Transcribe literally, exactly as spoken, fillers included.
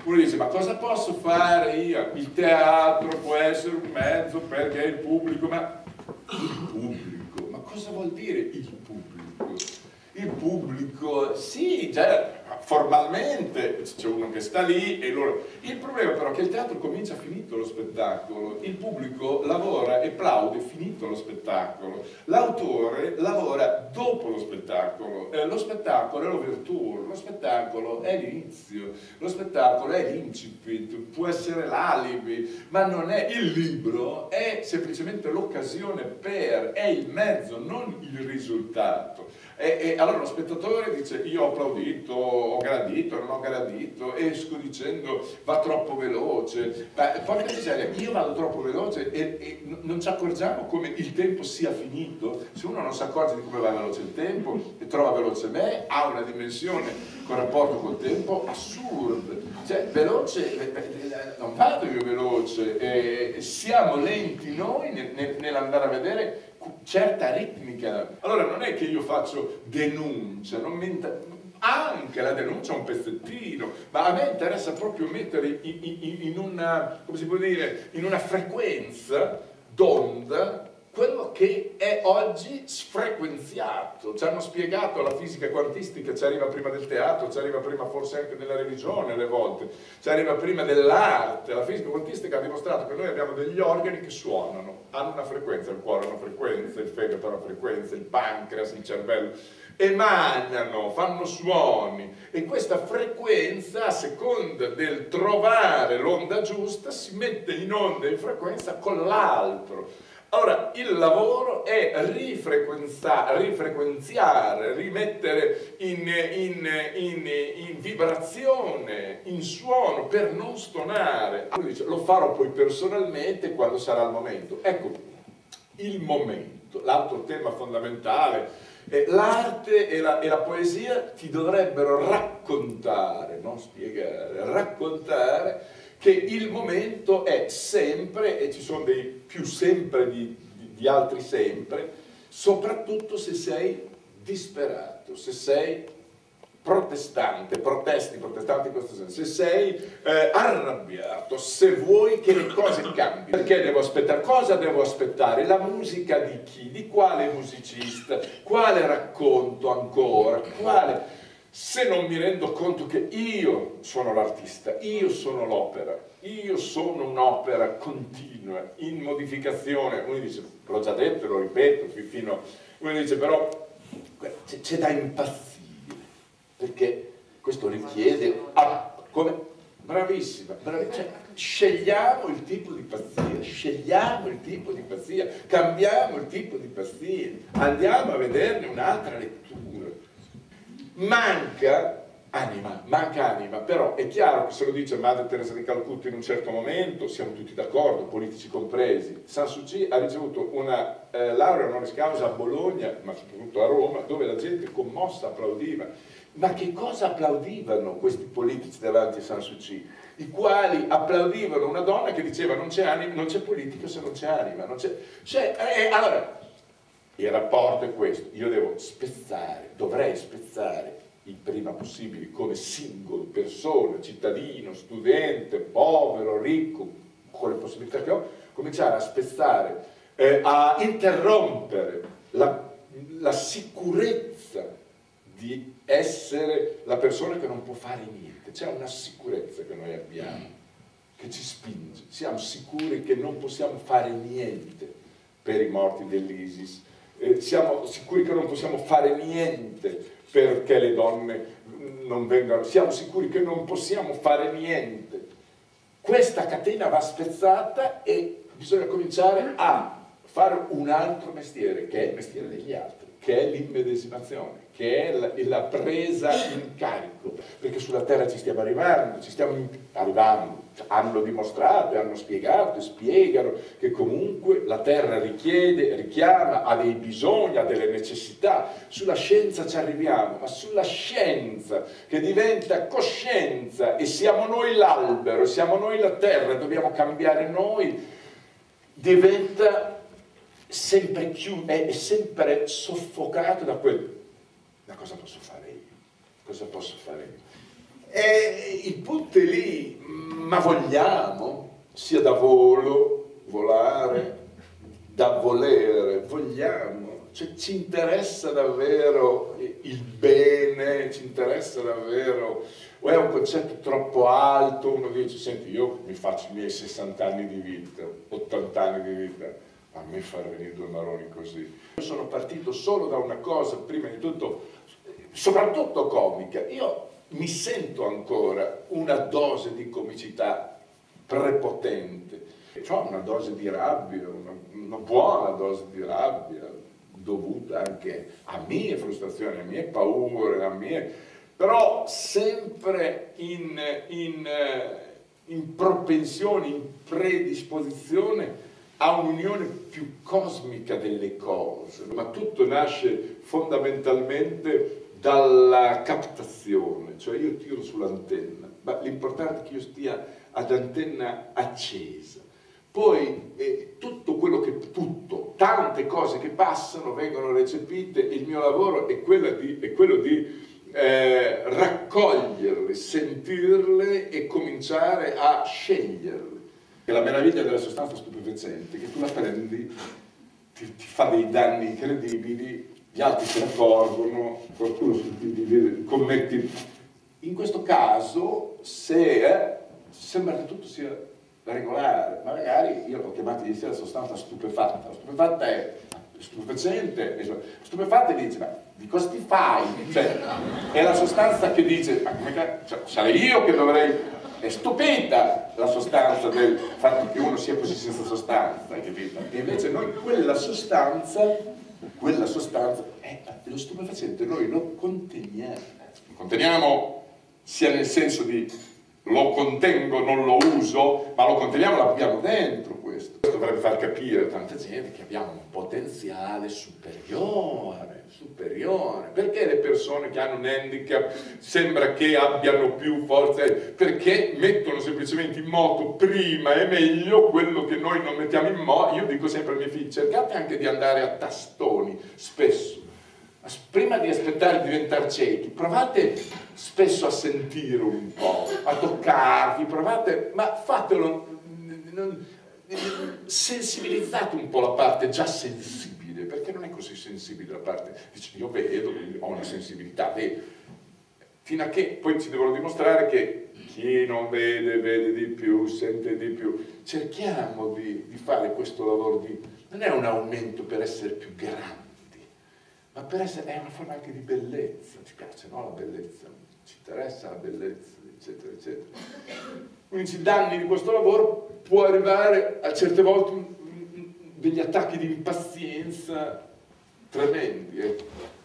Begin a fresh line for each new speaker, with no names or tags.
Uno dice, ma cosa posso fare io? Il teatro può essere un mezzo perché il pubblico, ma il pubblico, ma cosa vuol dire il pubblico? Il pubblico, sì, già formalmente c'è uno che sta lì e loro... Il problema però è che il teatro comincia finito lo spettacolo, il pubblico lavora e plaude finito lo spettacolo, l'autore lavora dopo lo spettacolo, eh, lo spettacolo è l'ouverture, lo spettacolo è l'inizio, lo spettacolo è l'incipit, può essere l'alibi, ma non è il libro, è semplicemente l'occasione per, è il mezzo, non il risultato. E, e allora lo spettatore dice io ho applaudito, ho gradito, non ho gradito, esco dicendo va troppo veloce, ma porca miseria, io vado troppo veloce e, e non ci accorgiamo come il tempo sia finito. Se uno non si accorge di come va veloce il tempo e trova veloce me, ha una dimensione con rapporto col tempo assurda, cioè veloce, non vado io veloce, e siamo lenti noi nell'andare a vedere certa ritmica. Allora non è che io faccio denuncia, non mi anche la denuncia è un pezzettino, ma a me interessa proprio mettere in, in, in una, come si può dire, in una frequenza d'onda quello che è oggi sfrequenziato. Ci hanno spiegato la fisica quantistica, ci arriva prima del teatro, ci arriva prima forse anche della religione alle volte, ci arriva prima dell'arte. La fisica quantistica ha dimostrato che noi abbiamo degli organi che suonano, hanno una frequenza, il cuore ha una frequenza, il fegato ha una frequenza, il pancreas, il cervello, emanano, fanno suoni, e questa frequenza, a seconda del trovare l'onda giusta, si mette in onda in frequenza con l'altro. Ora, il lavoro è rifrequenziare, rimettere in, in, in, in vibrazione, in suono, per non stonare. Dice, lo farò poi personalmente quando sarà il momento. Ecco, il momento, l'altro tema fondamentale. L'arte e la, e la poesia ti dovrebbero raccontare, non spiegare, raccontare che il momento è sempre, e ci sono dei più sempre di, di, di altri sempre, soprattutto se sei disperato, se sei protestante, protesti, protestanti in questo senso, se sei eh, arrabbiato, se vuoi che le cose cambino. Perché devo aspettare? Cosa devo aspettare? La musica di chi? Di quale musicista? Quale racconto ancora? Quale... Se non mi rendo conto che io sono l'artista, io sono l'opera, io sono un'opera continua, in modificazione, uno dice, l'ho già detto, lo ripeto, fino, uno dice però c'è da impazzire, perché questo richiede, ah, come, bravissima, bravissima, cioè, scegliamo il tipo di pazzia, scegliamo il tipo di pazzia, cambiamo il tipo di pazzia, andiamo a vederne un'altra lettura. Manca anima, manca anima, però è chiaro che se lo dice Madre Teresa di Calcutta in un certo momento, siamo tutti d'accordo, politici compresi. San Suu Kyi ha ricevuto una eh, laurea honoris causa a Bologna, ma soprattutto a Roma, dove la gente commossa applaudiva. Ma che cosa applaudivano questi politici davanti a San Suu Kyi? I quali applaudivano una donna che diceva non c'è anima, non c'è politica se non c'è anima, non c'è... Cioè, eh, allora... Il rapporto è questo, io devo spezzare, dovrei spezzare il prima possibile come singolo, persona, cittadino, studente, povero, ricco, con le possibilità che ho, cominciare a spezzare, eh, a interrompere la, la sicurezza di essere la persona che non può fare niente. C'è una sicurezza che noi abbiamo, che ci spinge, siamo sicuri che non possiamo fare niente per i morti dell'ISIS. Eh, siamo sicuri che non possiamo fare niente perché le donne non vengano, siamo sicuri che non possiamo fare niente. Questa catena va spezzata e bisogna cominciare a fare un altro mestiere, che è il mestiere degli altri, che è l'immedesimazione, che è la, la presa in carico, perché sulla terra ci stiamo arrivando, ci stiamo arrivando, hanno dimostrato, hanno spiegato e spiegano che comunque la terra richiede, richiama, ha dei bisogni, ha delle necessità. Sulla scienza ci arriviamo, ma sulla scienza che diventa coscienza e siamo noi l'albero, siamo noi la terra, dobbiamo cambiare noi, diventa sempre più, è sempre soffocato da quel, da cosa posso fare io? Cosa posso fare io? E il punto è lì, ma vogliamo, sia da volo, volare, da volere, vogliamo, cioè ci interessa davvero il bene, ci interessa davvero, o è un concetto troppo alto, uno dice, senti, io mi faccio i miei sessanta anni di vita, ottanta anni di vita, a me far venire due maroni così. Io sono partito solo da una cosa, prima di tutto, soprattutto comica, io mi sento ancora una dose di comicità prepotente, cioè una dose di rabbia, una, una buona dose di rabbia, dovuta anche a mie frustrazioni, a mie paure, a mie... però sempre in, in, in propensione, in predisposizione a un'unione più cosmica delle cose, ma tutto nasce fondamentalmente dalla captazione, cioè io tiro sull'antenna, ma l'importante è che io stia ad antenna accesa. Poi eh, tutto quello che, tutto, tante cose che passano vengono recepite, e il mio lavoro è, di, è quello di eh, raccoglierle, sentirle e cominciare a sceglierle. E la meraviglia della sostanza stupefacente è che tu la prendi, ti, ti fa dei danni incredibili, gli altri se ne accorgono, qualcuno ti commetti. In questo caso, se eh, sembra che tutto sia regolare, ma magari io l'ho chiamata ieri sera sostanza stupefatta. La stupefatta è stupefacente, stupefatta dice, ma di cosa ti fai? Cioè, è la sostanza che dice, ma come cioè, sarei io che dovrei... È stupenda la sostanza del fatto che uno sia così senza sostanza, capito? E invece noi quella sostanza, quella sostanza, è lo stupefacente, noi lo conteniamo. Lo conteniamo sia nel senso di lo contengo, non lo uso, ma lo conteniamo, l'abbiamo dentro questo. Questo dovrebbe far capire a tanta gente che abbiamo un potenziale superiore, superiore. Perché le persone che hanno un handicap sembra che abbiano più forze? Perché mettono semplicemente in moto prima e meglio quello che noi non mettiamo in moto. Io dico sempre ai miei figli, cercate anche di andare a tastoni, spesso. Prima di aspettare di diventare ciechi, provate spesso a sentire un po', a toccarvi, provate, ma fatelo, sensibilizzate un po' la parte già sensibile, perché non è così sensibile la parte, dice io vedo, ho una sensibilità, vedo, fino a che poi ci devono dimostrare che chi non vede, vede di più, sente di più. Cerchiamo di, di fare questo lavoro di, non è un aumento per essere più grandi, ma per essere, è una forma anche di bellezza, ci piace, no? La bellezza, ci interessa la bellezza, eccetera, eccetera. Quindi i danni di questo lavoro può arrivare a certe volte degli attacchi di impazienza tremendi, ecco.